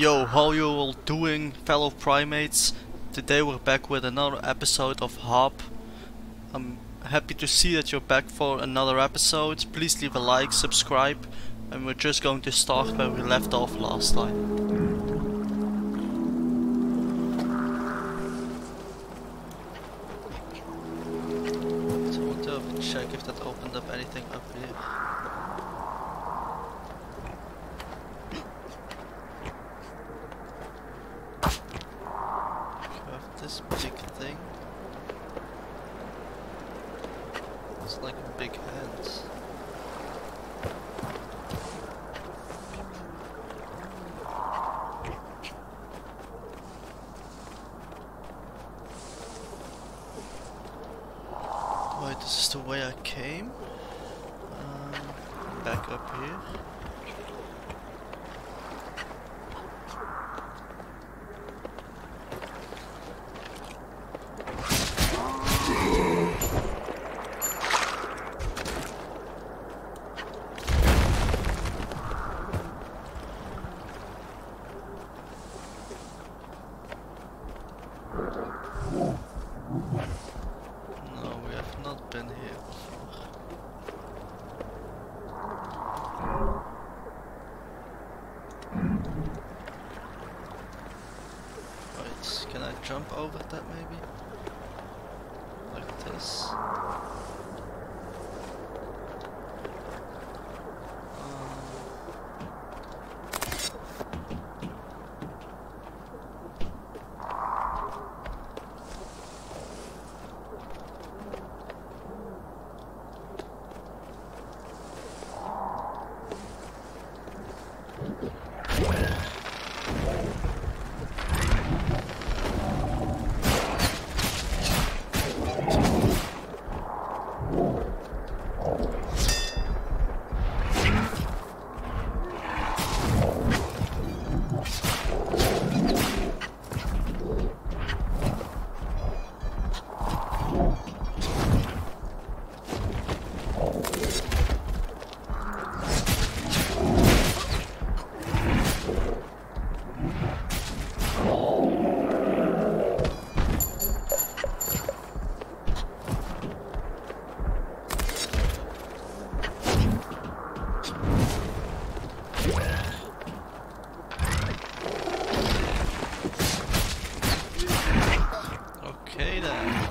Yo, how you all doing, fellow primates? Today we're back with another episode of Hop. I'm happy to see that you're back for another episode. Please leave a like, subscribe, and we're just going to start where we left off last time. So I want to check if that opened up anything up here. This big thing. It's like a big hand. Wait, this is the way I came? Back up here. No, we have not been here before. Right, can I jump over that maybe? Like this? Okay then.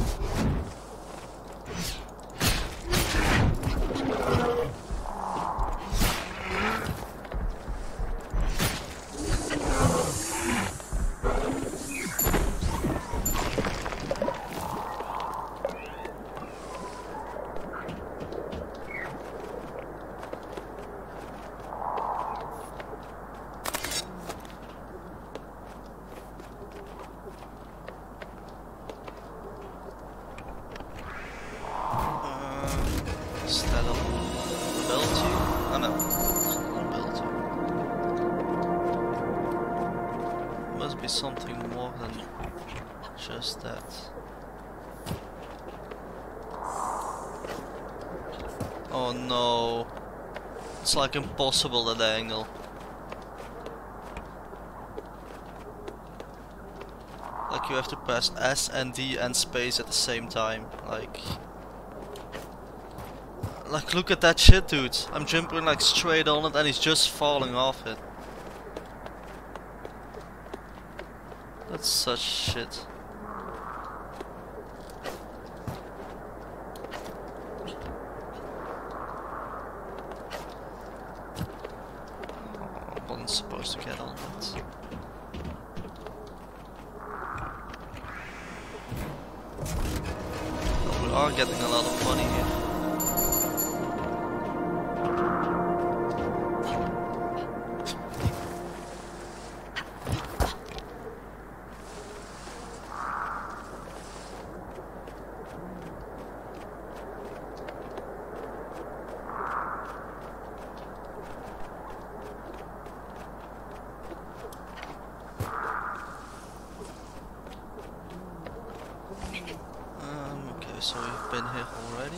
Is that a ability? Oh no, it's not an ability. Must be something more than just that. Oh no, it's like impossible at angle. Like you have to press S and D and space at the same time, like look at that shit, dude. I'm jumping like straight on it and he's just falling off it. That's such shit. I wasn't supposed to get on that. But we are getting a lot of money here. So we've been here already.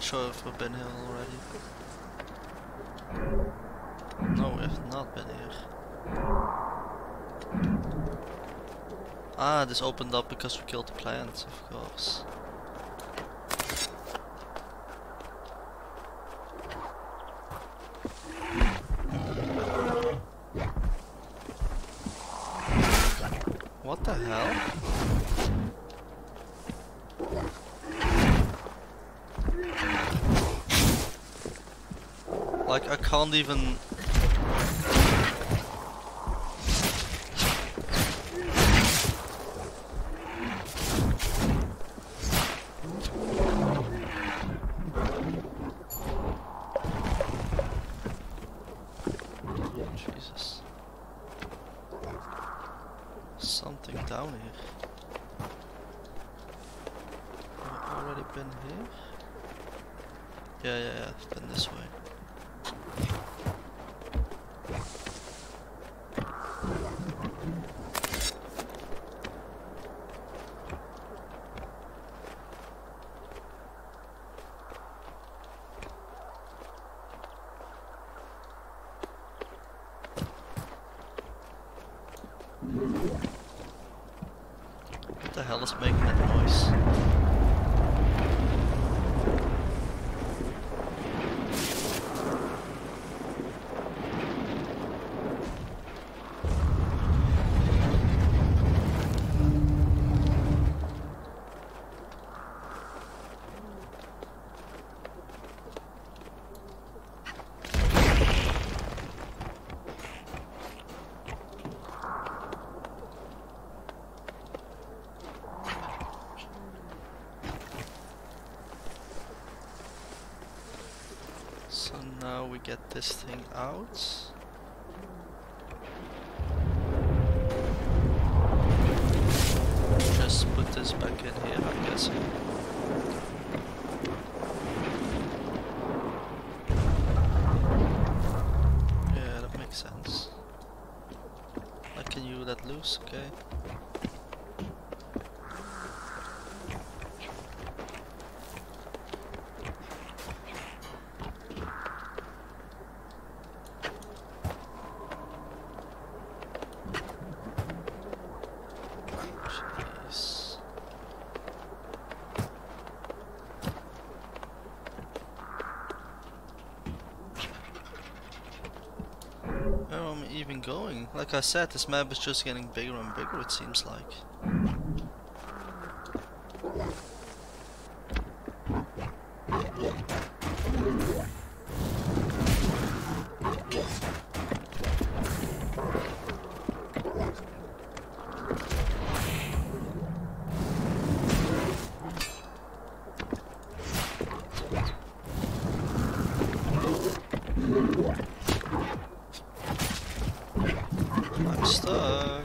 sure if we've been here already. No, we have not been here. Ah, this opened up because we killed the plants, of course. What the hell? Like, I can't even... Jesus. Something down here. Have I already been here? Yeah, I've been this way. What the hell is making that noise? So now we get this thing out. Just put this back in here, I'm guessing. Yeah, that makes sense. I can you let loose, okay. Where am I even going? Like I said, this map is just getting bigger and bigger, it seems like. I'm stuck.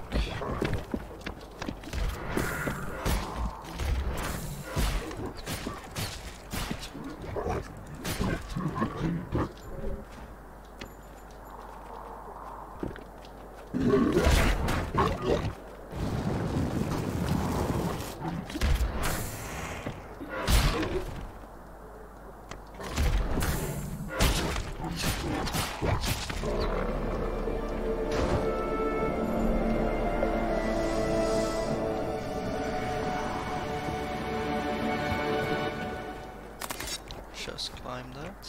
Just climb that.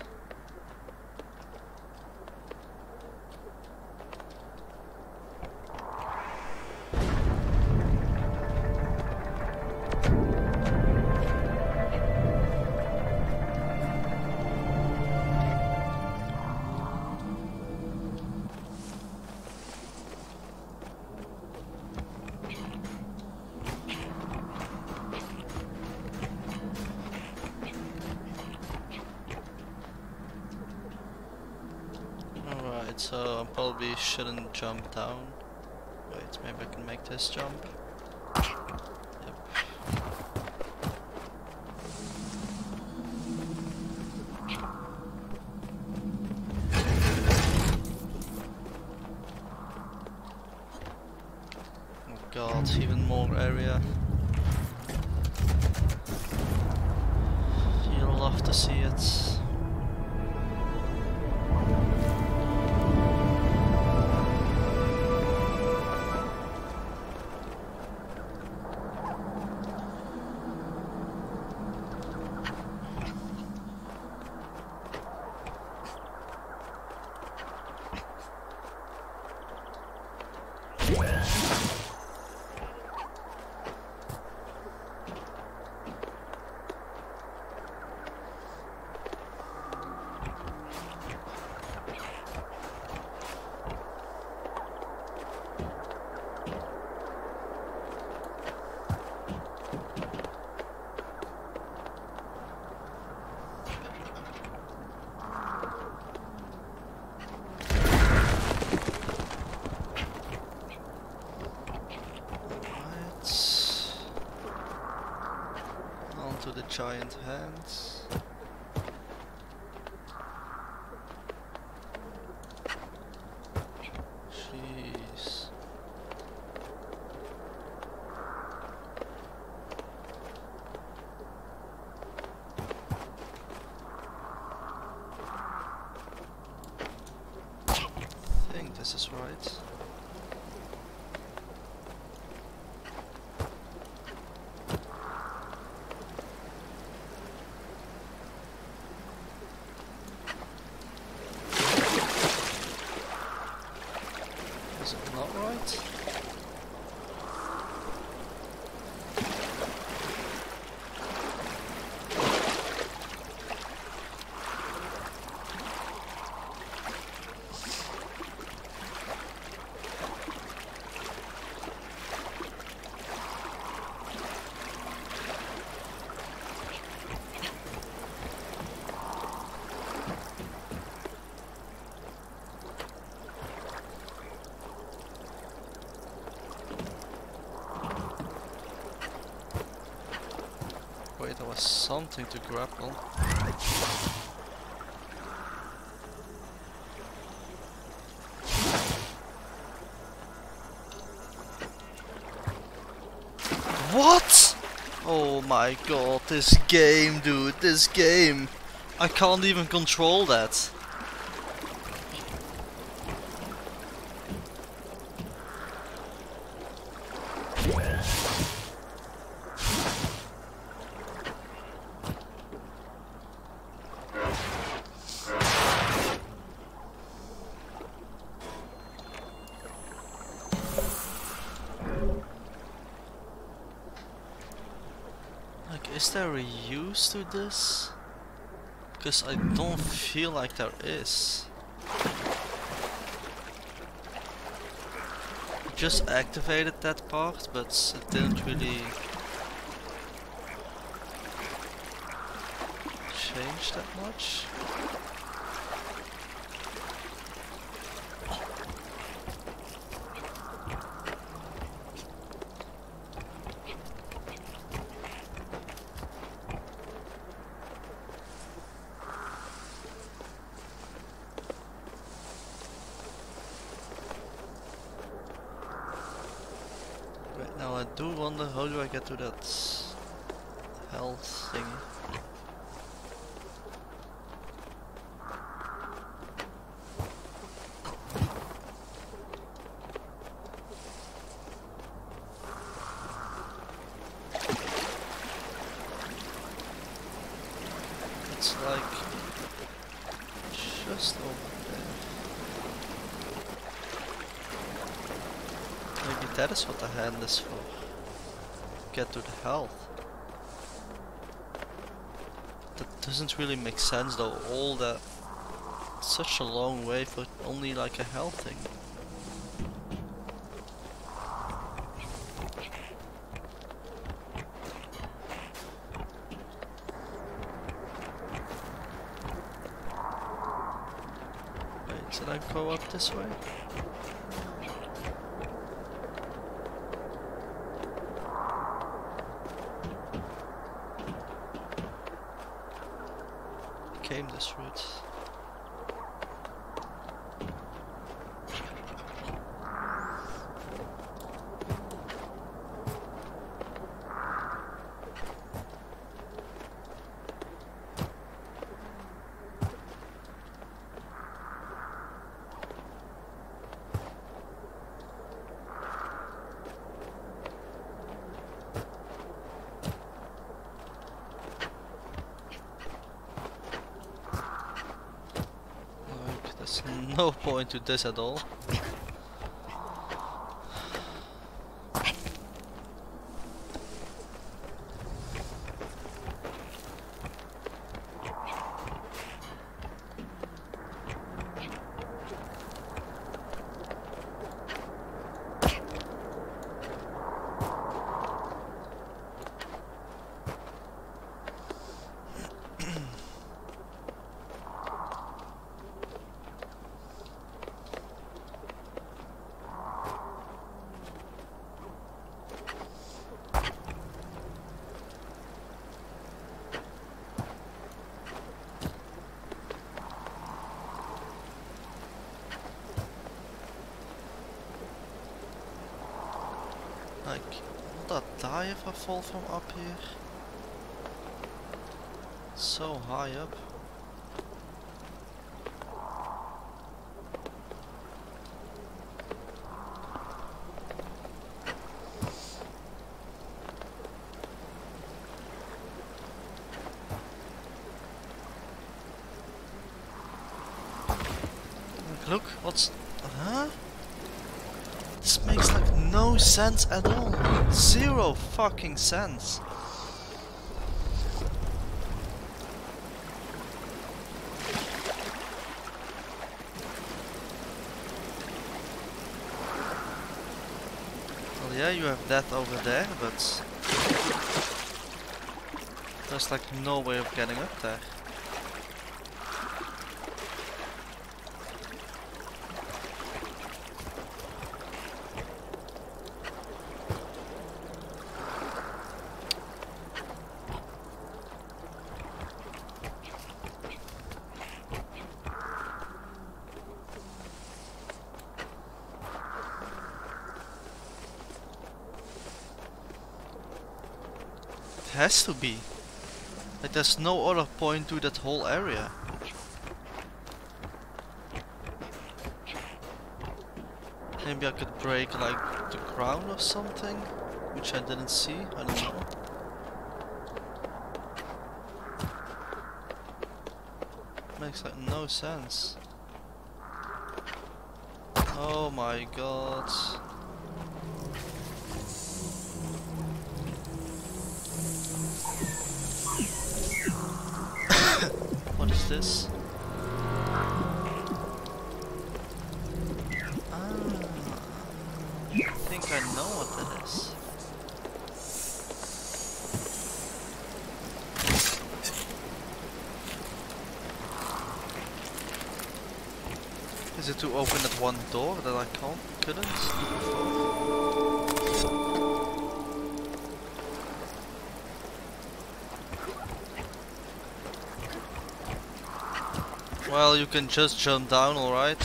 Alright, so I probably shouldn't jump down. Wait, maybe I can make this jump. Yep. Oh god, even more area. Heal up. love to see it. To the giant hands. Jeez. I think this is right. Is it not right? Wait, there was something to grapple. What? Oh my god, this game, dude, this game. I can't even control that. Is there a use to this? Because I don't feel like there is. I just activated that part, but it didn't really change that much. Now I do wonder, how do I get to that health thingy? It's like just over there. Maybe that is what the hand is for. Get to the health. That doesn't really make sense though, all that. Such a long way for only like a health thing. Wait, did I go up this way? Came this route. no point to this at all. Like, will that die if I fall from up here? So high up. Like, look, what's... Huh? This makes like no sense at all. Zero fucking sense. Well, yeah, you have that over there, but there's like no way of getting up there. Has to be. Like there's no other point to that whole area. Maybe I could break like the ground or something, which I didn't see, I don't know. Makes like no sense. Oh my god. What is this? Ah, I think I know what that is. Is it to open that one door that I couldn't before? Well, you can just jump down, alright?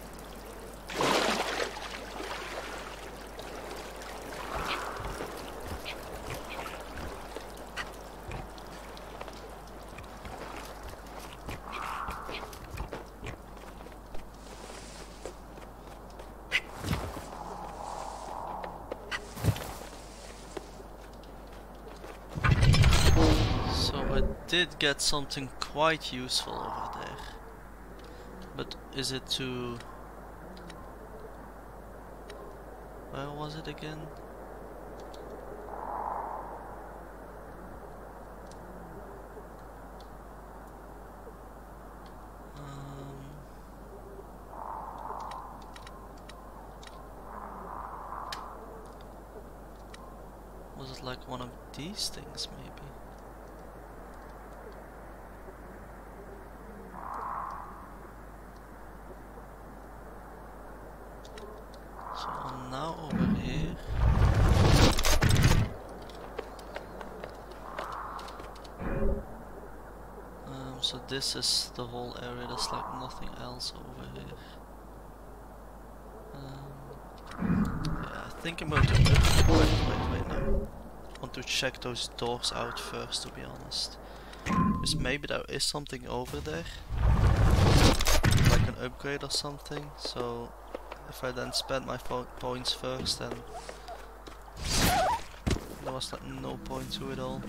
So I did get something quite useful over there. But is it to... Where was it again? Was it like one of these things maybe? So I'm now over here. So this is the whole area, there's like nothing else over here. Yeah, I think I'm going to... Wait, no. I want to check those doors out first, to be honest. Because maybe there is something over there. Like an upgrade or something, so... If I then spend my points first, then... There was like no point to it all.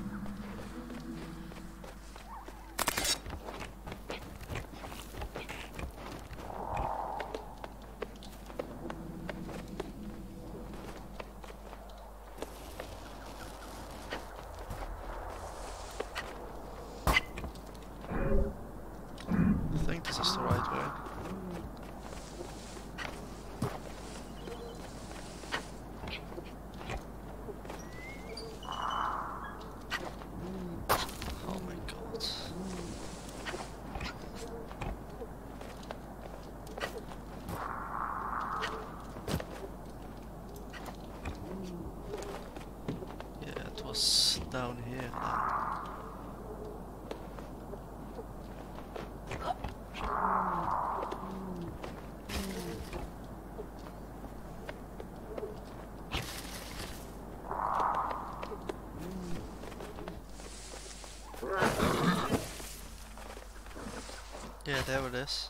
Yeah, there it is.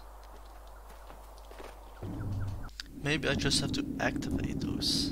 Maybe I just have to activate those.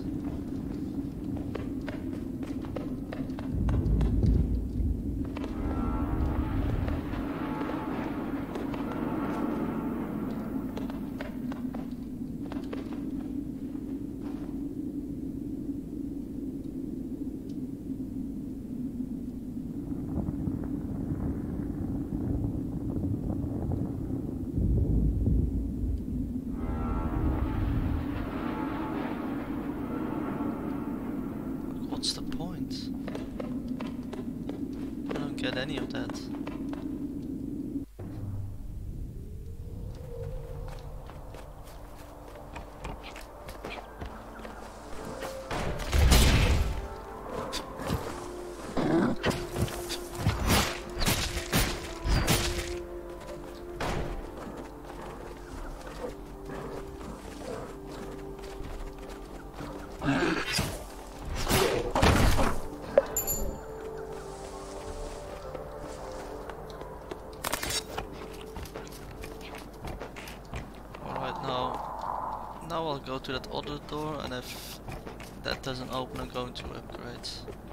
What's the point? I don't get any of that. Now I'll go to that other door, and if that doesn't open, I'm going to upgrade.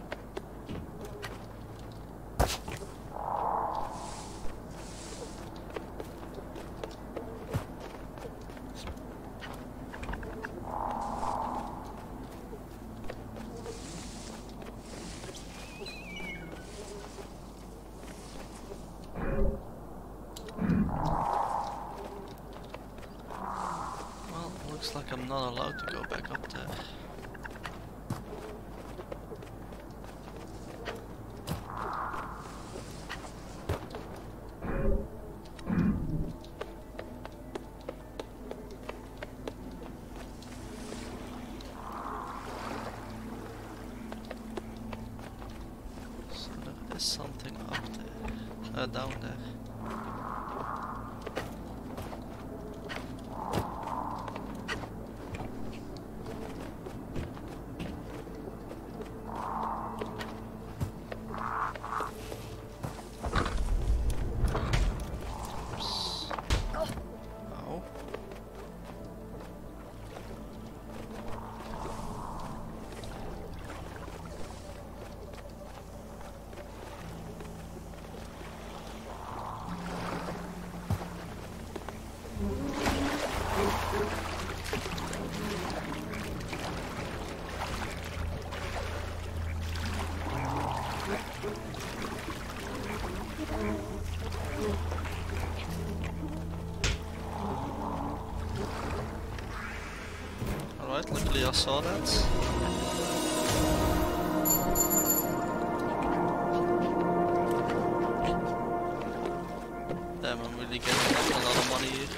Looks like I'm not allowed to go back up there. So there is something up there, down there. Alright, luckily I saw that. Damn, I'm really getting like a lot of money here.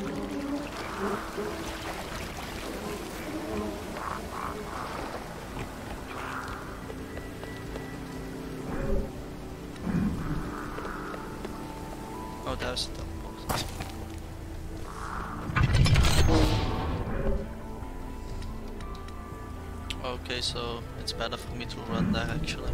Oh, there's the teleport. Okay, so it's better for me to run there actually.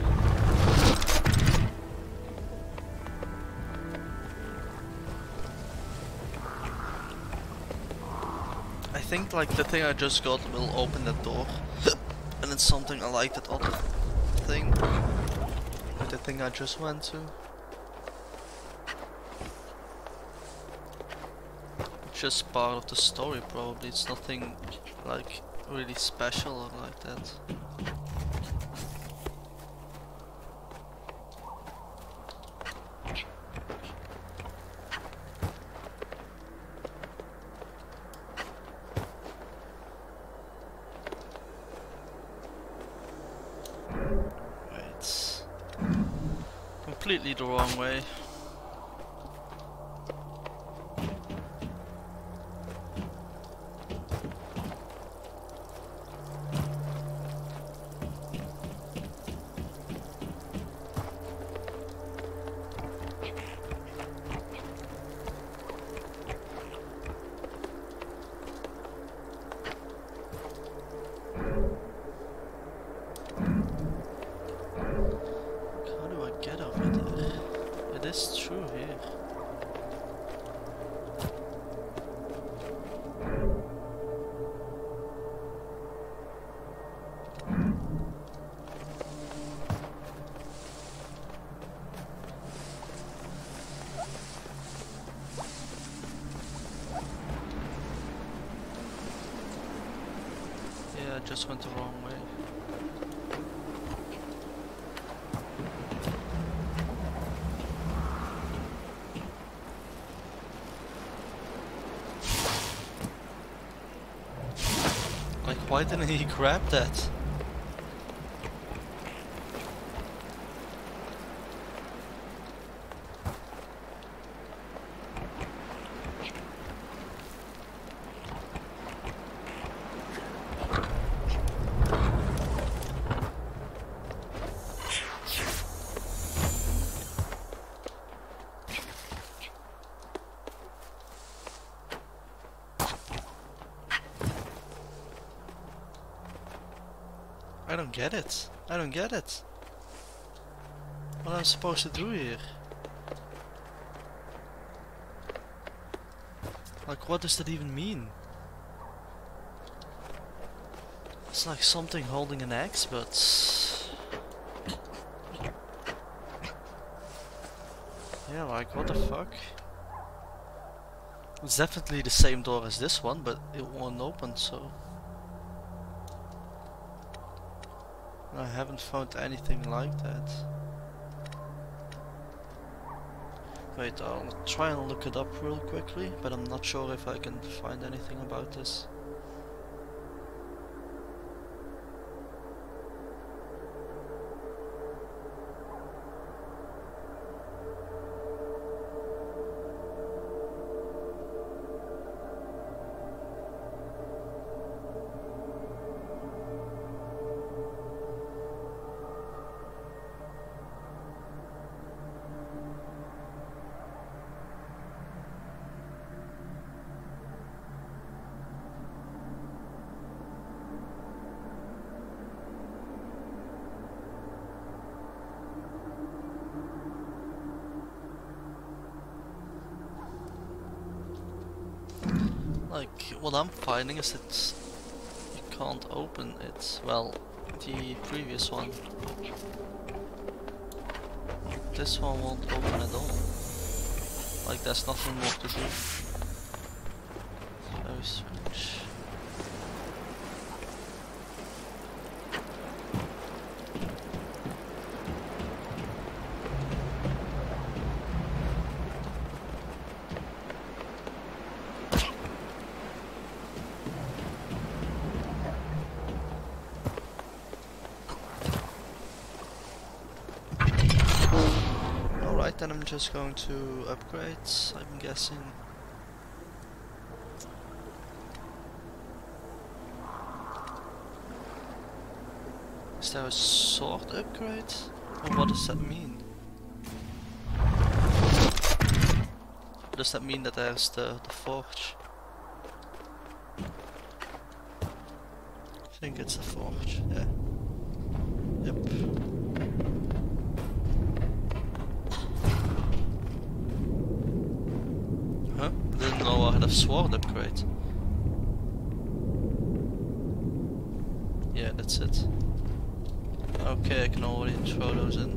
I think like the thing I just got will open that door. And it's something I like, that other thing. The thing I just went to. It's just part of the story probably, it's nothing like really special or like that. Wait. Completely the wrong way. Yeah, I just went the wrong way. Like, why didn't he grab that? I don't get it. I don't get it. What am I supposed to do here? Like, what does that even mean? It's like something holding an axe, but... yeah, like, what the fuck? It's definitely the same door as this one, but it won't open, so... I haven't found anything like that. Wait, I'll try and look it up real quickly, but I'm not sure if I can find anything about this. Like, what I'm finding is that you can't open it. Well, the previous one. This one won't open at all. Like, there's nothing more to do. Very strange. Alright, then I'm just going to upgrade, I'm guessing. Is there a sword upgrade? Or what does that mean? Does that mean that there's the forge? I think it's the forge, yeah. Yep. Huh? Didn't know I had a sword upgrade. Yeah, that's it. Okay, I can already throw those in.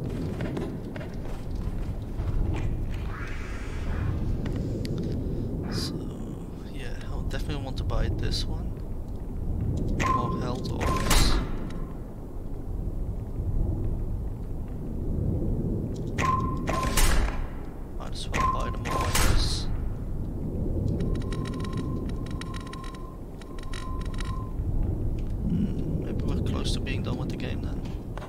So, yeah, I'll definitely want to buy this one. More health orbs. Might as well buy them all, I guess. Maybe we're close to being done with the game then.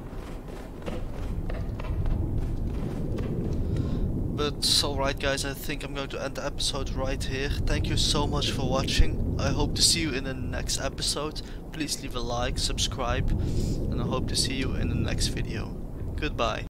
But alright guys, I think I'm going to end the episode right here. Thank you so much for watching. I hope to see you in the next episode. Please leave a like, subscribe, and I hope to see you in the next video. Goodbye.